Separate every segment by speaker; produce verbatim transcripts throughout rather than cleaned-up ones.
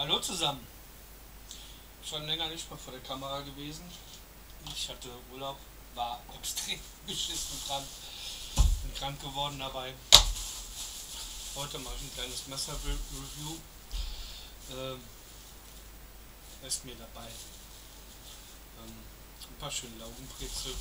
Speaker 1: Hallo zusammen. Schon länger nicht mehr vor der Kamera gewesen. Ich hatte Urlaub, war extrem beschissen krank, bin krank geworden dabei. Heute mache ich ein kleines Messer-Review. Ähm, ist mir dabei ähm, ein paar schöne Laugenbrezel.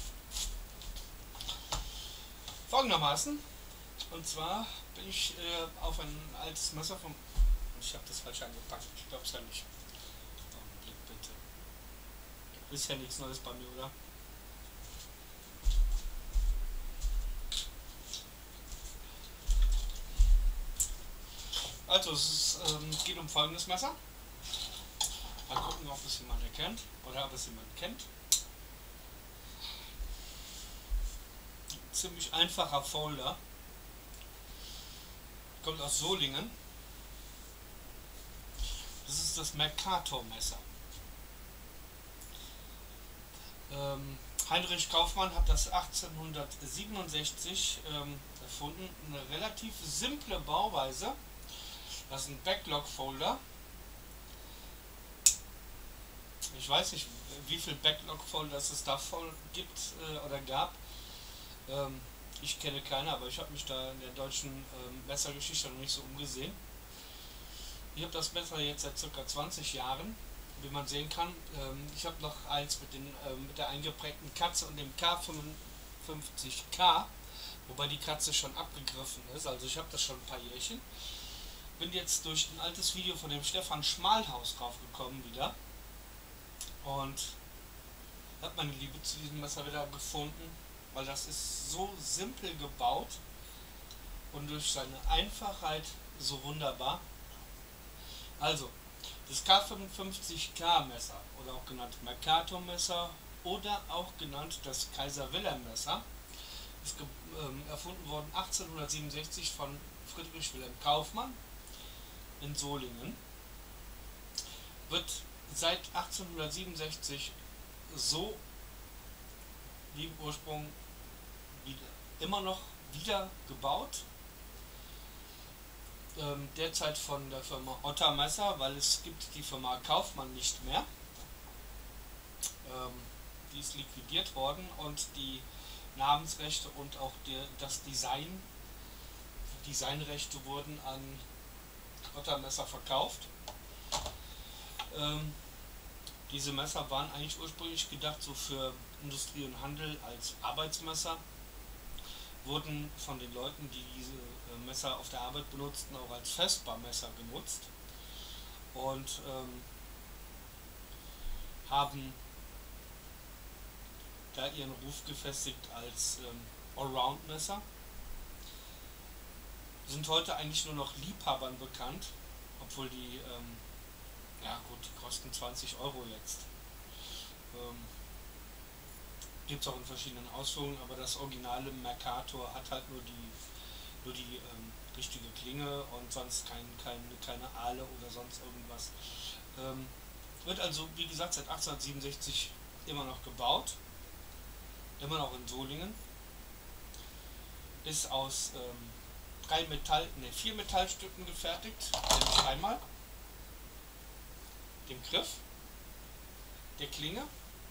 Speaker 1: Folgendermaßen. Und zwar bin ich äh, auf ein altes Messer vom... Ich habe das falsch angepackt, ich glaube es ja nicht. Augenblick bitte. Ist ja nichts Neues bei mir, oder? Also es ist, ähm, geht um folgendes Messer. Mal gucken, ob es jemand erkennt oder ob es jemand kennt. Ziemlich einfacher Folder. Kommt aus Solingen. Das ist das Mercator-Messer. Ähm, Heinrich Kaufmann hat das achtzehnhundertsiebenundsechzig ähm, erfunden. Eine relativ simple Bauweise. Das ist ein Backlog-Folder. Ich weiß nicht, wie viel Backlog-Folders es davon gibt äh, oder gab. Ähm, ich kenne keine, aber ich habe mich da in der deutschen ähm, Messergeschichte noch nicht so umgesehen. Ich habe das Messer jetzt seit ca. zwanzig Jahren, wie man sehen kann. Ähm, ich habe noch eins mit, den, äh, mit der eingeprägten Katze und dem K fünfundfünfzig K, wobei die Katze schon abgegriffen ist, also ich habe das schon ein paar Jährchen. Bin jetzt durch ein altes Video von dem Stefan Schmalhaus draufgekommen wieder und habe meine Liebe zu diesem Messer wieder gefunden, weil das ist so simpel gebaut und durch seine Einfachheit so wunderbar. Also, das K fünfundfünfzig K Messer oder auch genannt Mercator Messer oder auch genannt das Kaiser Wilhelm Messer ist ähm, erfunden worden achtzehnhundertsiebenundsechzig von Friedrich Wilhelm Kaufmann in Solingen. Wird seit achtzehnhundertsiebenundsechzig so wie im Ursprung wieder, immer noch wieder gebaut. Ähm, derzeit von der Firma Otter Messer, weil es gibt die Firma Kaufmann nicht mehr. Ähm, die ist liquidiert worden und die Namensrechte und auch die, das Design, die Designrechte wurden an Otter Messer verkauft. Ähm, diese Messer waren eigentlich ursprünglich gedacht so für Industrie und Handel als Arbeitsmesser, wurden von den Leuten, die diese äh, Messer auf der Arbeit benutzten, auch als Festbarmesser genutzt und ähm, haben da ihren Ruf gefestigt als ähm, Allround-Messer. Sind heute eigentlich nur noch Liebhabern bekannt, obwohl die, ähm, ja gut, die kosten zwanzig Euro jetzt. Ähm, Gibt es auch in verschiedenen Ausführungen, aber das originale Mercator hat halt nur die, nur die ähm, richtige Klinge und sonst kein, kein, keine Ahle oder sonst irgendwas. Ähm, wird also, wie gesagt, seit achtzehnhundertsiebenundsechzig immer noch gebaut, immer noch in Solingen. Ist aus ähm, drei Metall, ne, vier Metallstücken gefertigt, nämlich einmal dem Griff, der Klinge,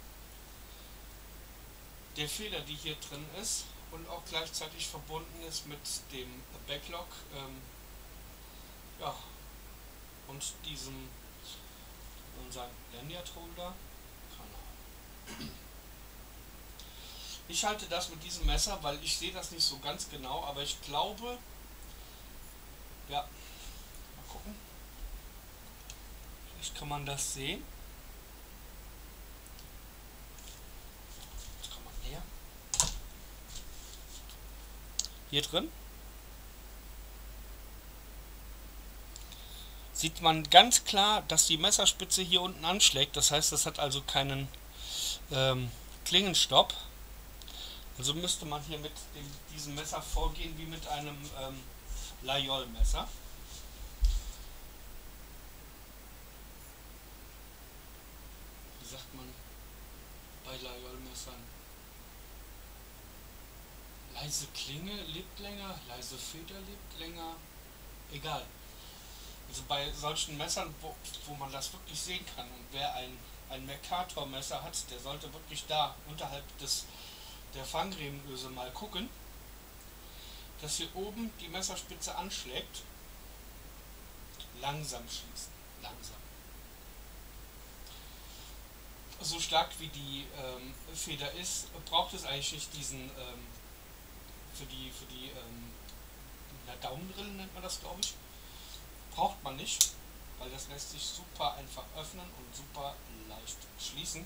Speaker 1: der Feder, die hier drin ist und auch gleichzeitig verbunden ist mit dem Backlog, ähm, ja, und diesem, unseren Lanyard Holder. Ich halte das mit diesem Messer, weil ich sehe das nicht so ganz genau, aber ich glaube, ja, mal gucken, vielleicht kann man das sehen. Hier drin sieht man ganz klar, dass die Messerspitze hier unten anschlägt. Das heißt, das hat also keinen ähm, Klingenstopp. Also müsste man hier mit dem, diesem Messer vorgehen wie mit einem ähm, Layol-Messer. Wie sagt man bei Layol-Messern? Leise Klinge lebt länger, leise Feder lebt länger, egal. Also bei solchen Messern, wo, wo man das wirklich sehen kann, und wer ein, ein Mercator-Messer hat, der sollte wirklich da unterhalb des, der Fangriemenöse mal gucken, dass hier oben die Messerspitze anschlägt. Langsam schließen, langsam. So stark wie die ähm, Feder ist, braucht es eigentlich nicht diesen, ähm, für die, für die ähm, na, Daumenbrille nennt man das, glaube ich, braucht man nicht, weil das lässt sich super einfach öffnen und super leicht schließen.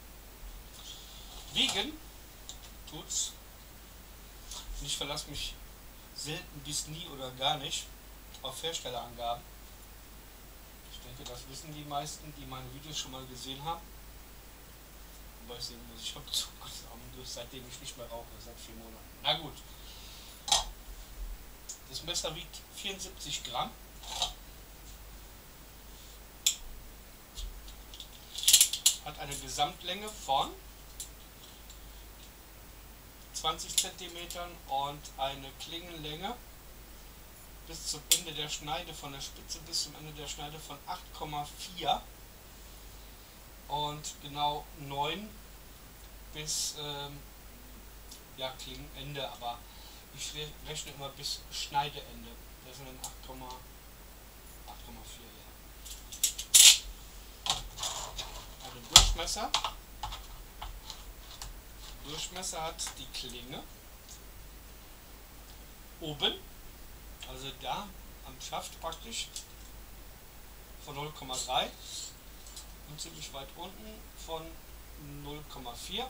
Speaker 1: Wiegen tut's. Und ich verlasse mich selten bis nie oder gar nicht auf Herstellerangaben. Ich denke, das wissen die meisten, die meine Videos schon mal gesehen haben. Wobei ich sehen muss, ich habe zugenommen, seitdem ich nicht mehr rauche, seit vier Monaten. Na gut. Das Messer wiegt vierundsiebzig Gramm. Hat eine Gesamtlänge von zwanzig Zentimeter und eine Klingenlänge bis zum Ende der Schneide, von der Spitze bis zum Ende der Schneide von acht Komma vier und genau neun bis ähm, ja, Klingenende, aber ich rechne immer bis Schneideende. Das sind dann acht Komma vier, ja. Also Durchmesser. Durchmesser hat die Klinge oben, also da am Schaft praktisch, von null Komma drei und ziemlich weit unten von null Komma vier.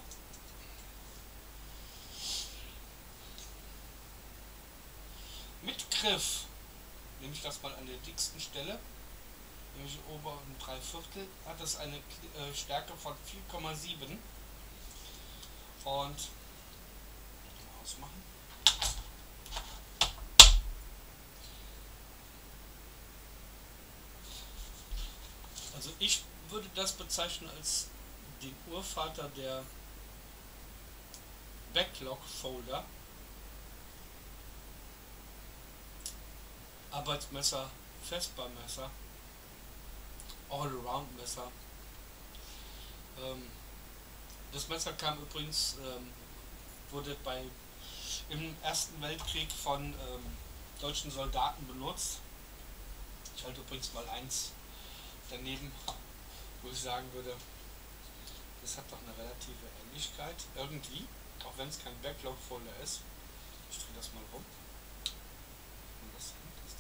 Speaker 1: Mit Griff, nehme ich das mal an der dicksten Stelle, nämlich oberen drei Viertel, hat es eine äh, Stärke von vier Komma sieben. Und ausmachen. Also ich würde das bezeichnen als den Urvater der Backlog-Folder, Arbeitsmesser, Festbarmesser, All-Around-Messer. Ähm, Das Messer kam übrigens, ähm, wurde bei, im Ersten Weltkrieg von ähm, deutschen Soldaten benutzt. Ich halte übrigens mal eins daneben, wo ich sagen würde, das hat doch eine relative Ähnlichkeit, irgendwie, auch wenn es kein Backlog-Folder ist. Ich drehe das mal rum. Und das ist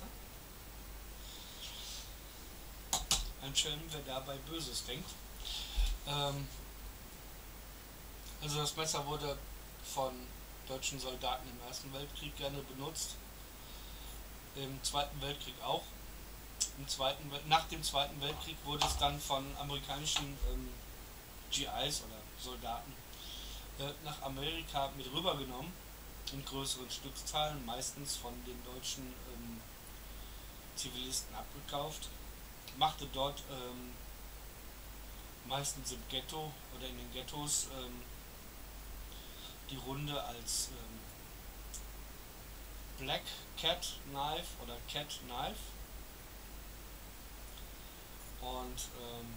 Speaker 1: da. Ein Schelm, wer dabei Böses denkt. Ähm, Also das Messer wurde von deutschen Soldaten im Ersten Weltkrieg gerne benutzt, im Zweiten Weltkrieg auch. Im Zweiten, nach dem Zweiten Weltkrieg wurde es dann von amerikanischen ähm, G Is oder Soldaten äh, nach Amerika mit rübergenommen, in größeren Stückzahlen, meistens von den deutschen ähm, Zivilisten abgekauft, machte dort ähm, meistens im Ghetto oder in den Ghettos ähm, die Runde als ähm, Black Cat Knife oder Cat Knife und ähm,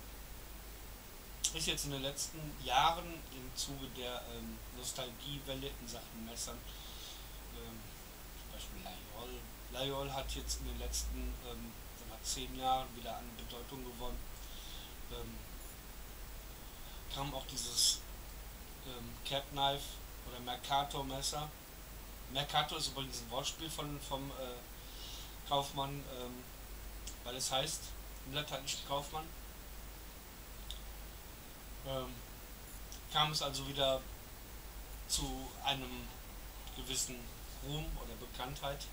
Speaker 1: ist jetzt in den letzten Jahren im Zuge der ähm, Nostalgiewelle in Sachen Messern, ähm, zum Beispiel Layol, Layol hat jetzt in den letzten ähm, zehn Jahren wieder an Bedeutung gewonnen, ähm, kam auch dieses ähm, Cat Knife oder Mercator Messer. Mercator ist übrigens ein Wortspiel von, vom äh, Kaufmann, ähm, weil es heißt im lateinischen Kaufmann. Ähm, kam es also wieder zu einem gewissen Ruhm oder Bekanntheit.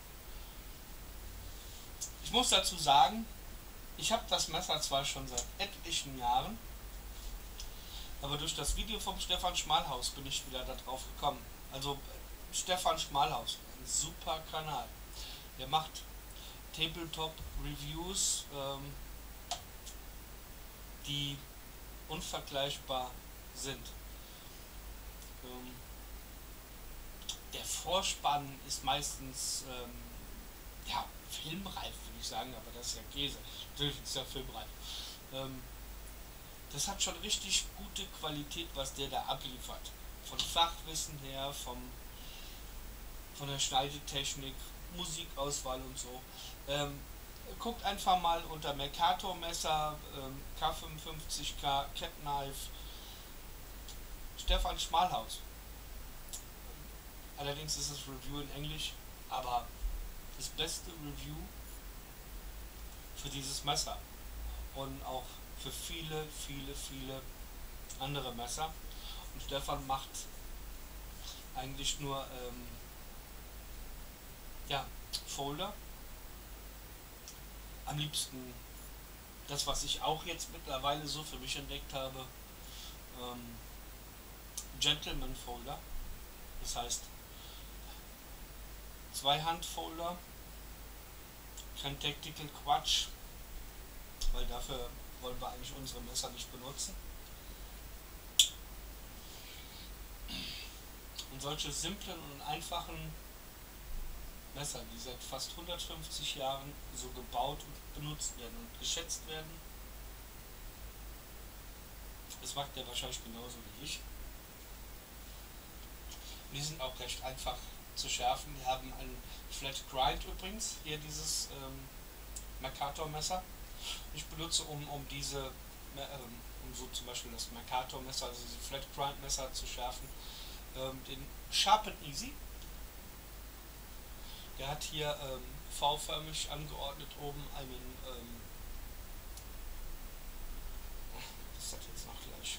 Speaker 1: Ich muss dazu sagen, ich habe das Messer zwar schon seit etlichen Jahren, aber durch das Video vom Stefan Schmalhaus bin ich wieder darauf gekommen. Also Stefan Schmalhaus, ein super Kanal. Der macht Tabletop Reviews, ähm, die unvergleichbar sind. Ähm, der Vorspann ist meistens ähm, ja, filmreif würde ich sagen, aber das ist ja Käse. Natürlich ist ja filmreif. Ähm, das hat schon richtig gute Qualität, was der da abliefert. Von Fachwissen her, vom, von der Schneidetechnik, Musikauswahl und so. Ähm, guckt einfach mal unter Mercator Messer, ähm, K fünfundfünfzig K, Cat Knife, Stefan Schmalhaus. Allerdings ist das Review in Englisch, aber das beste Review für dieses Messer und auch für viele, viele, viele andere Messer. Und Stefan macht eigentlich nur ähm, ja, Folder. Am liebsten das, was ich auch jetzt mittlerweile so für mich entdeckt habe, ähm, Gentleman Folder. Das heißt, zwei Handfolder, kein Tactical Quatsch, weil dafür wollen wir eigentlich unsere Messer nicht benutzen. Und solche simplen und einfachen Messer, die seit fast hundertfünfzig Jahren so gebaut und benutzt werden und geschätzt werden, das macht der wahrscheinlich genauso wie ich. Und die sind auch recht einfach zu schärfen. Die haben einen Flat Grind übrigens, hier dieses ähm, Mercator Messer. Ich benutze, um, um diese, ähm, um so zum Beispiel das Mercator Messer, also diese Flat Grind Messer zu schärfen, ähm, den Sharpen Easy. Der hat hier ähm, V-förmig angeordnet oben einen, ähm, was ist das jetzt noch gleich?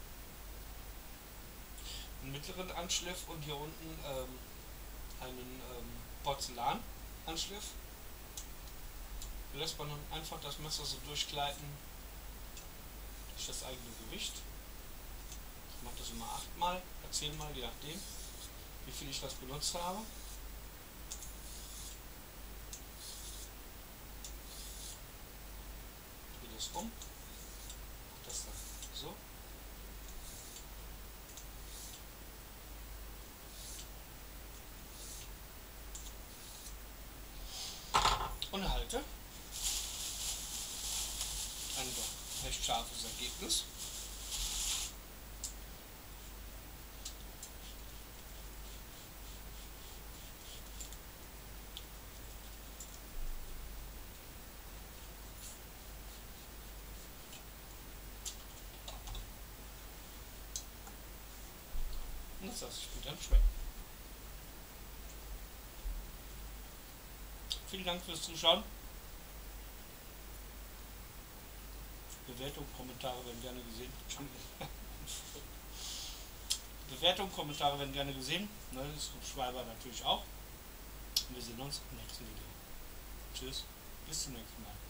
Speaker 1: Einen mittleren Anschliff und hier unten ähm, einen ähm, Porzellananschliff. Da lässt man dann einfach das Messer so durchgleiten durch das eigene Gewicht. Ich mache das immer achtmal, zehnmal, je nachdem, wie viel ich das benutzt habe. Ich drehe das um, mache das dann so. Und halte ein doch recht scharfes Ergebnis. Und das lasse ich gut anschmecken. Vielen Dank fürs Zuschauen. Bewertungen, Kommentare werden gerne gesehen. Bewertungen, Kommentare werden gerne gesehen. Das Schreiber natürlich auch. Und wir sehen uns im nächsten Video. Tschüss, bis zum nächsten Mal.